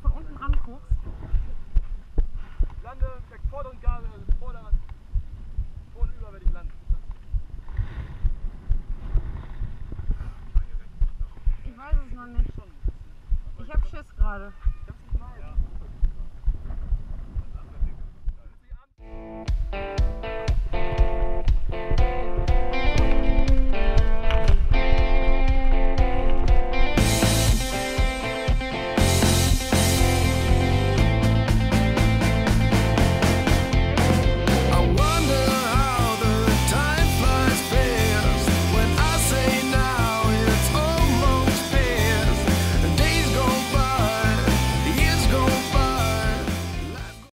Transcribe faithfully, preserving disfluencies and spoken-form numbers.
von unten anguckst. Lande, check vorderen Gabel, also vorderen. Vorne über werde ich landen. Ich weiß es noch nicht. Ich hab Schiss gerade.